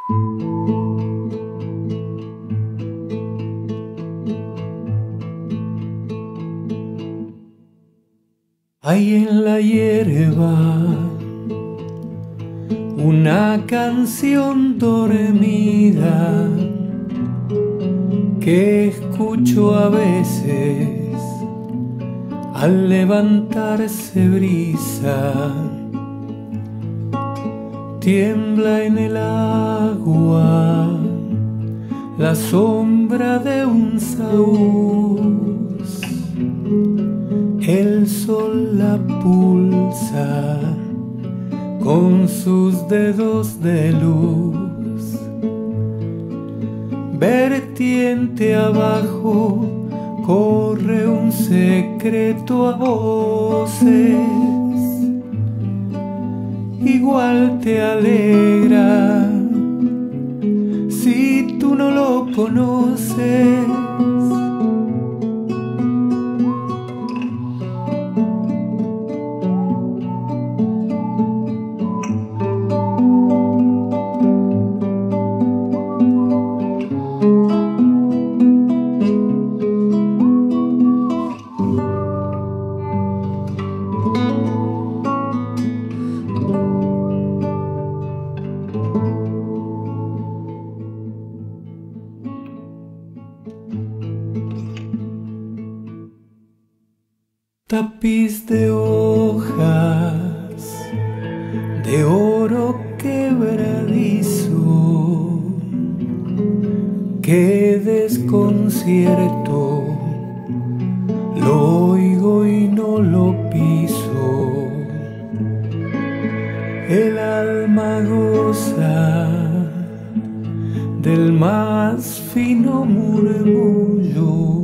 Hay en la hierba una canción dormida que escucho a veces al levantarse brisa. Tiembla en el agua la sombra de un saúl. El sol la pulsa con sus dedos de luz. Vertiente abajo corre un secreto a voces. Igual te alegra si tú no lo conoces. Tapiz de hojas de oro quebradizo, qué desconcierto, lo oigo y no lo piso. El alma goza del más fino murmullo.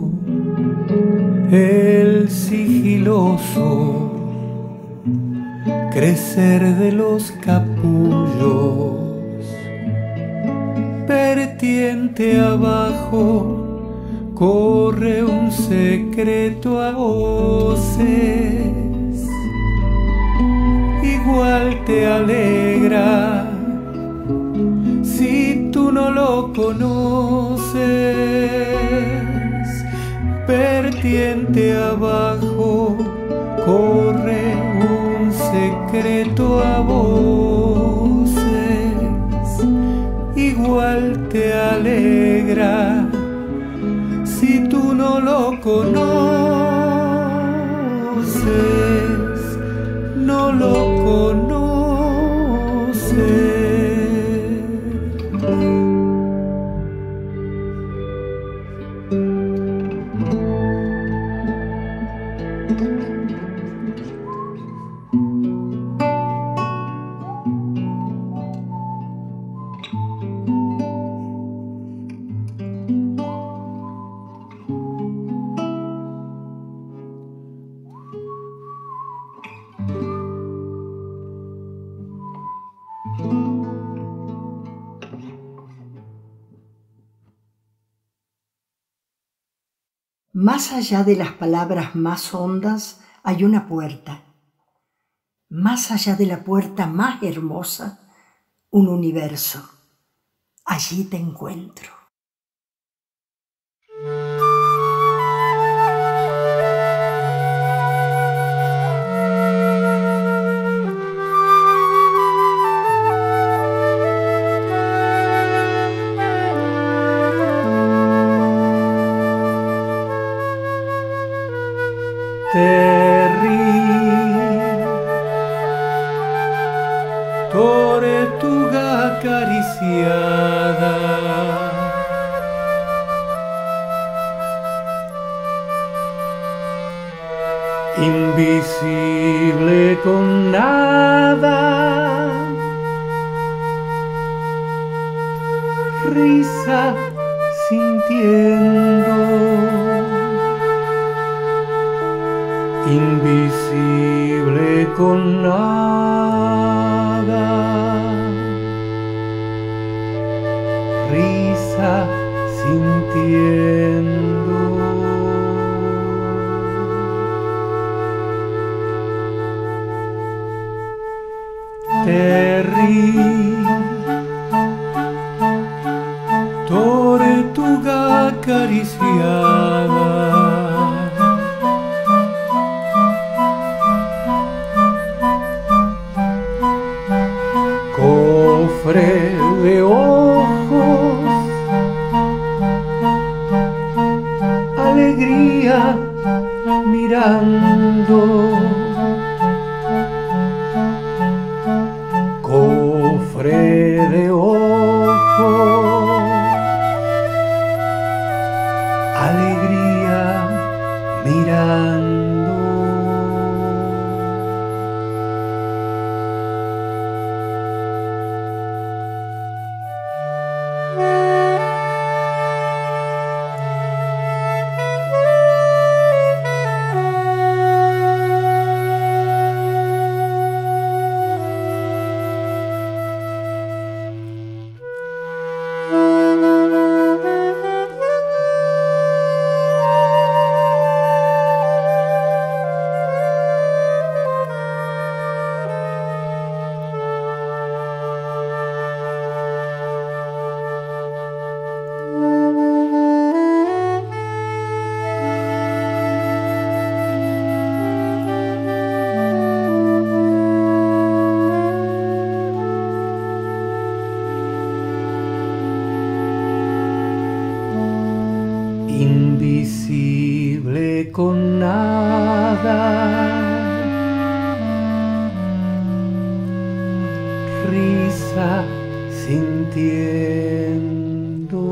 El sigiloso crecer de los capullos. Vertiente abajo corre un secreto a voces. Igual te alegra si tú no lo conoces. Vertiente abajo corre un secreto a voces. Igual te alegra si tú no lo conoces, no lo conoces. Más allá de las palabras más hondas hay una puerta. Más allá de la puerta más hermosa, un universo. Allí te encuentro. Tortuga acariciada, invisible con nada, risa sintiendo, invisible con nada, risa sintiendo. Terry, acariciada. Cofre de ojos, alegría mirando. Cofre de ojos, alegría mirando. Invisible con nada, risa sintiendo.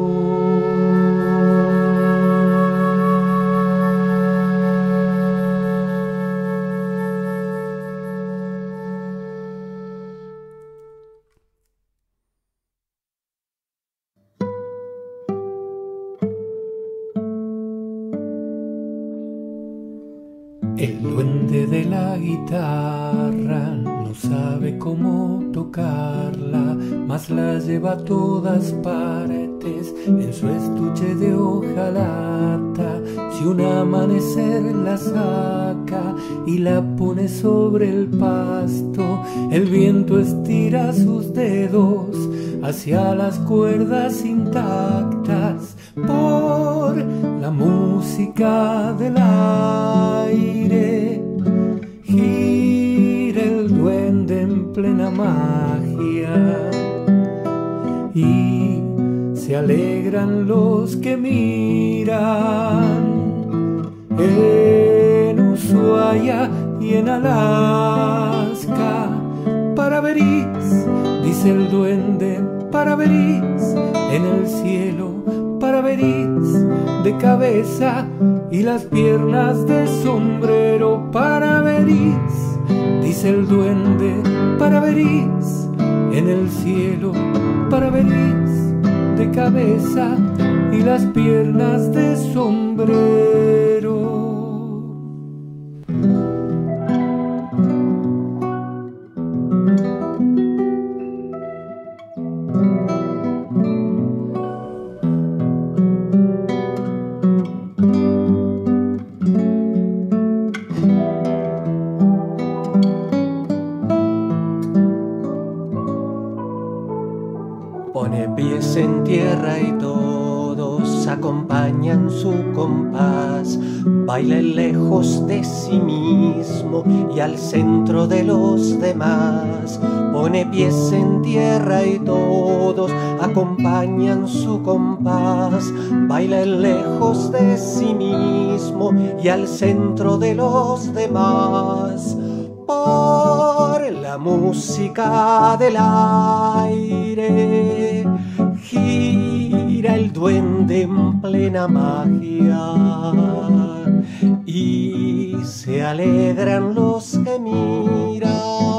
El duende de la guitarra no sabe cómo tocarla, mas la lleva a todas partes en su estuche de hojalata. Si un amanecer la saca y la pone sobre el pasto, el viento estira sus dedos hacia las cuerdas intactas por la música del aire. Gira el duende en plena magia y se alegran los que miran. En Ushuaia y en Alaska, Paraverís, dice el duende, Paraverís, en el cielo, Paraverís, de cabeza y las piernas de sombrero, Paraverís, dice el duende, Paraverís, en el cielo, Paraverís, de cabeza y las piernas de sombrero. Pone pies en tierra y todos acompañan su compás. Baila lejos de sí mismo y al centro de los demás. Pone pies en tierra y todos acompañan su compás. Baila lejos de sí mismo y al centro de los demás. Por la música del aire gira el duende en plena magia y se alegran los que miran.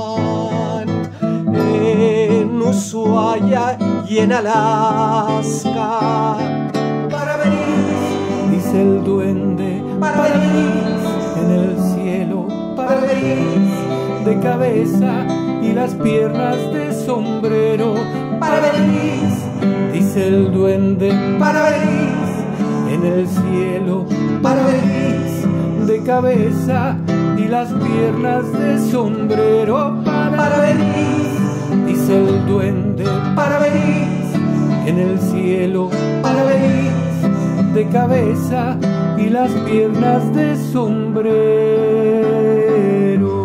En Ushuaia y en Alaska, Paraverís, dice el duende, Paraverís, en el cielo, Paraverís, de cabeza y las piernas de sombrero, Paraverís, dice el duende, Paraverís, en el cielo, Paraverís, de cabeza y las piernas de sombrero, Paraverís, dice el duende, Paraverís, en el cielo, Paraverís, de cabeza y las piernas de sombrero.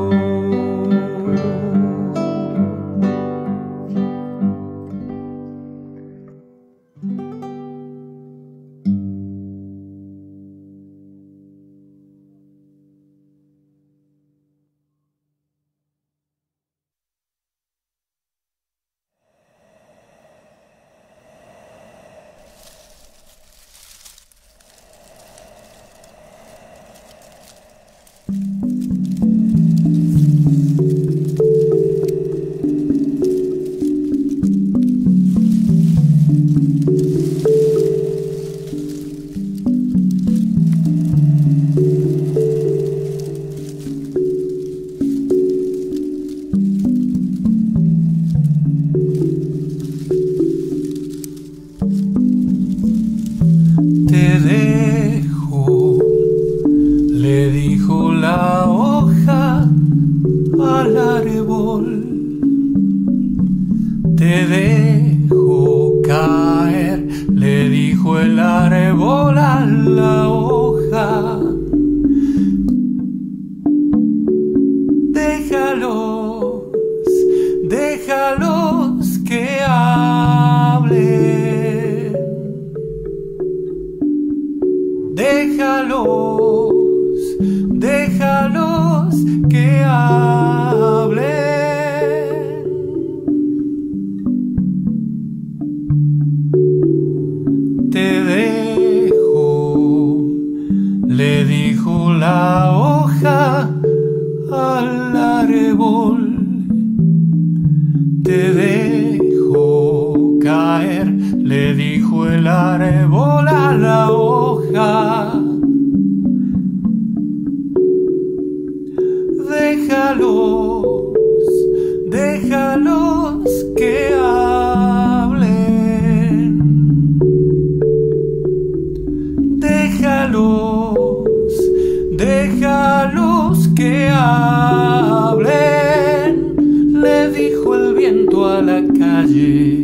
Te dejo, le dijo la hoja al árbol. Te dejo caer, le dijo el árbol a la hoja. Déjalos, déjalos que hablen. Déjalos, déjalos que hablen. Te dejo, le dijo la hoja al árbol. Te dejo caer, le dijo el árbol a la hoja. Déjalos, déjalos que hablen. Déjalos, déjalos que hablen, le dijo el viento a la calle.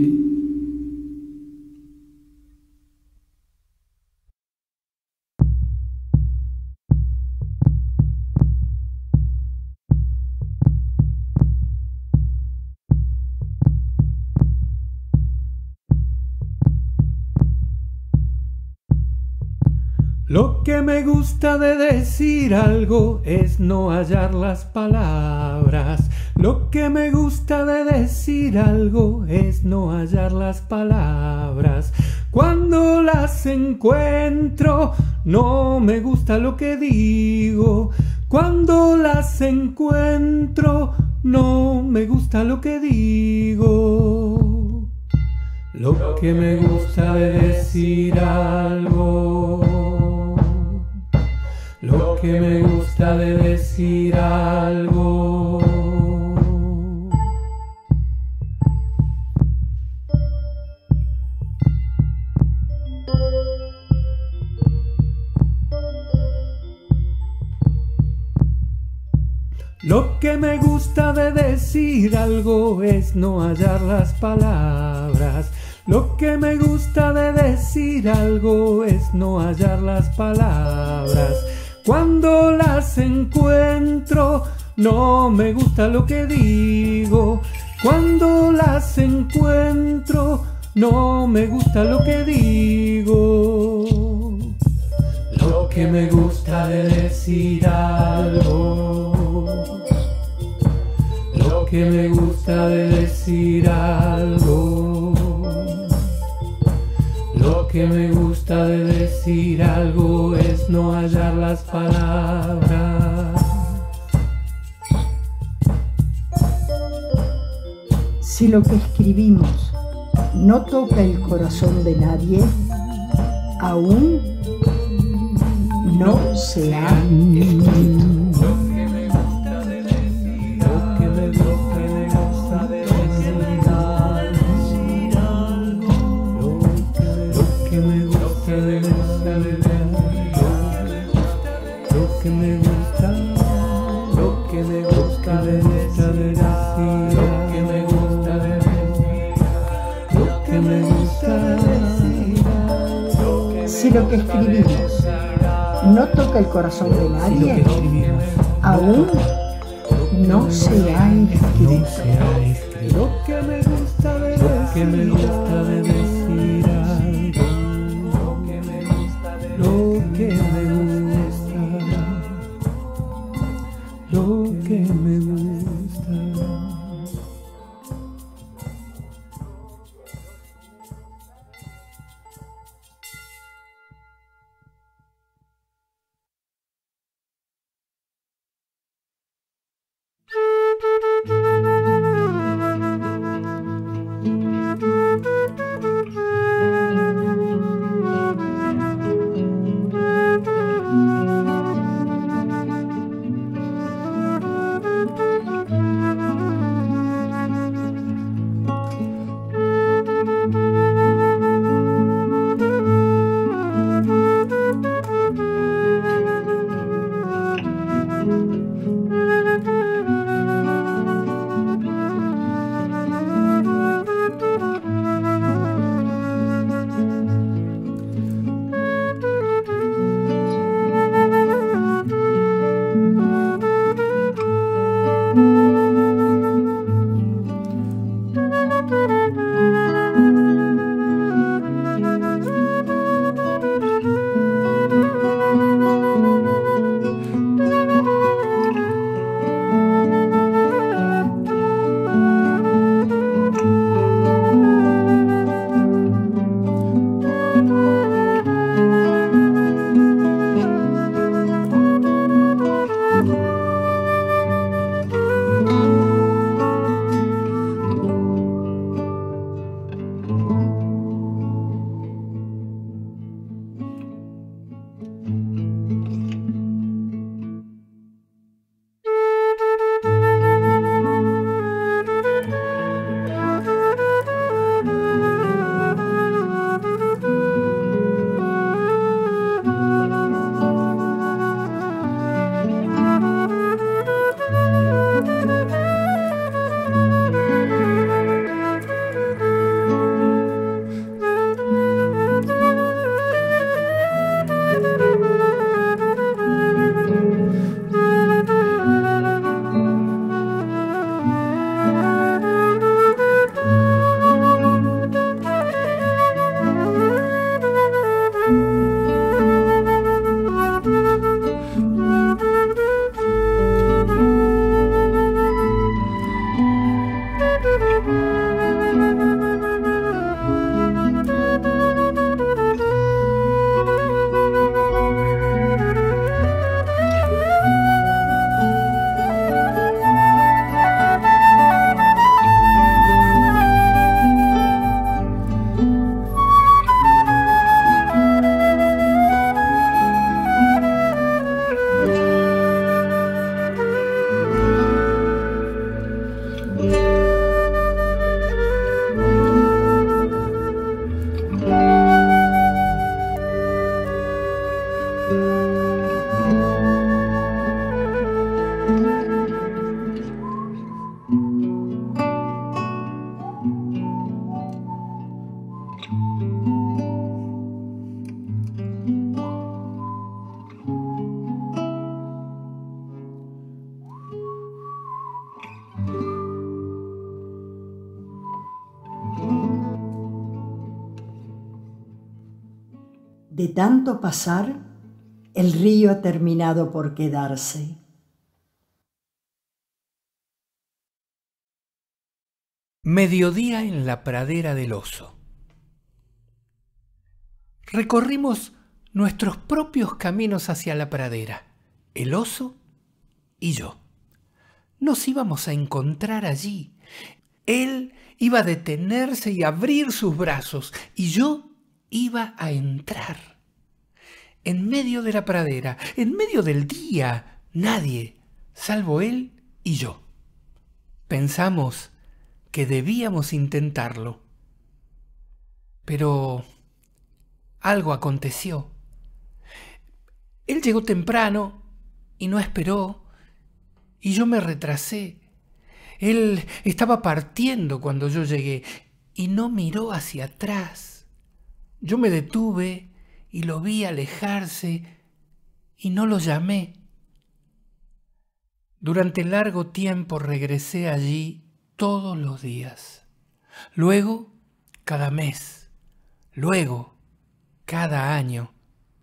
Lo que me gusta de decir algo es no hallar las palabras. Lo que me gusta de decir algo es no hallar las palabras. Cuando las encuentro, no me gusta lo que digo. Cuando las encuentro, no me gusta lo que digo. Lo que me gusta de decir algo. Lo que me gusta de decir algo. Lo que me gusta de decir algo es no hallar las palabras. Lo que me gusta de decir algo es no hallar las palabras. Cuando las encuentro, no me gusta lo que digo. Cuando las encuentro, no me gusta lo que digo. Lo que me gusta de decir algo. Lo que me gusta de decir algo. Lo que me gusta de decir algo es no hallar las palabras. Si lo que escribimos no toca el corazón de nadie, aún no se ha escrito. Si lo que escribimos no toca el corazón de nadie, aún no se ha escrito. Lo que me gusta de decir algo, lo que me gusta, lo que me gusta. De tanto pasar, el río ha terminado por quedarse. Mediodía en la pradera del oso. Recorrimos nuestros propios caminos hacia la pradera, el oso y yo. Nos íbamos a encontrar allí. Él iba a detenerse y abrir sus brazos, y yo iba a entrar. En medio de la pradera, en medio del día, nadie, salvo él y yo. Pensamos que debíamos intentarlo. Pero algo aconteció. Él llegó temprano y no esperó, y yo me retrasé. Él estaba partiendo cuando yo llegué y no miró hacia atrás. Yo me detuve y lo vi alejarse y no lo llamé. Durante largo tiempo regresé allí todos los días, luego cada mes, luego cada año.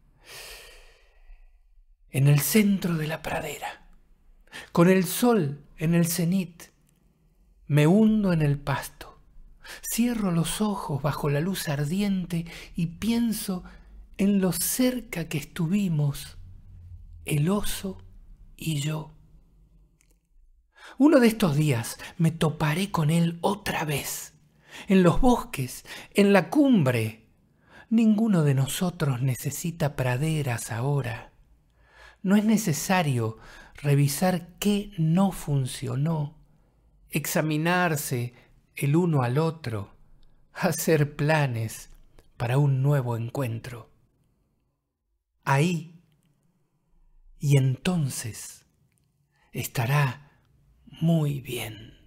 En el centro de la pradera, con el sol en el cenit, me hundo en el pasto, cierro los ojos bajo la luz ardiente y pienso en lo cerca que estuvimos, el oso y yo. Uno de estos días me toparé con él otra vez, en los bosques, en la cumbre. Ninguno de nosotros necesita praderas ahora. No es necesario revisar qué no funcionó, examinarse el uno al otro, hacer planes para un nuevo encuentro. Ahí y entonces estará muy bien.